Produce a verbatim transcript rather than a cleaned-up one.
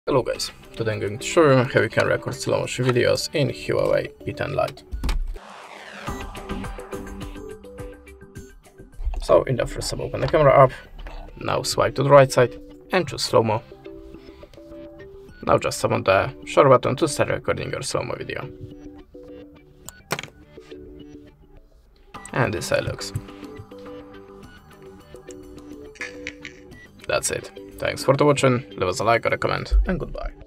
Hello guys, today I'm going to show you how you can record slow motion videos in Huawei P ten Lite. So in the first step, open the camera app, now swipe to the right side and choose slow-mo. Now just tap on the share button to start recording your slow-mo video. And this how it looks. That's it. Thanks for watching, leave us a like or a comment, and goodbye.